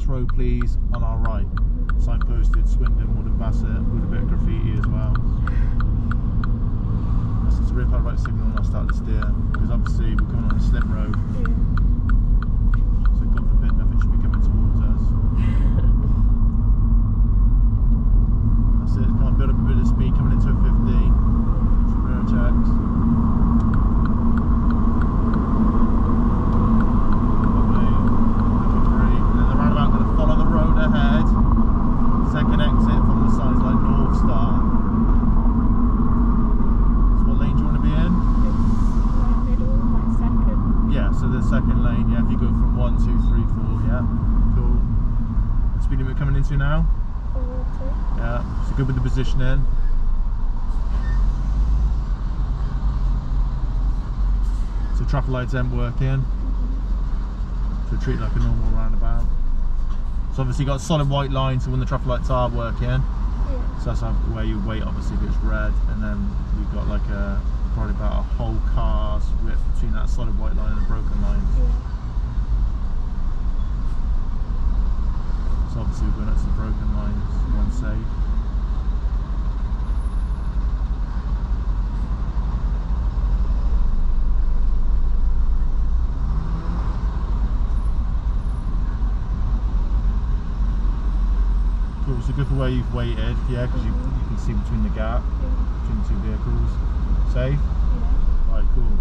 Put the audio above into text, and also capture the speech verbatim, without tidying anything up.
next road please, on our right. Signposted, Swindon, Wood and Bassett, with a bit of graffiti as well. That's just a really right signal and I'll start to steer, because obviously we're coming on a slip road. Yeah. So God forbid nothing should be coming towards us. That's it, come on, build up a bit of speed coming into a fifty. Some rear checks. Lovely. Number three. And then the roundabout going to follow the road ahead. Second exit from the sides like North Star. So what lane do you want to be in? Like middle, like second. Yeah, so the second lane, yeah, if you go from one, two, three, four, yeah. Cool. The speed limit coming into now? forty. Yeah, so good with the positioning. So traffic lights aren't working. So treat it like a normal roundabout. So obviously you've got a solid white line, so when the traffic lights are working, Yeah. so that's how, where you wait obviously if it's red, and then we've got like a, probably about a whole car's width between that solid white line and the broken lines. Yeah. So obviously we're going up to the broken lines, one safe. Cool, so good for where you've waited, yeah, because you, you can see between the gap, Yeah. between the two vehicles. Safe? Yeah. Alright, cool.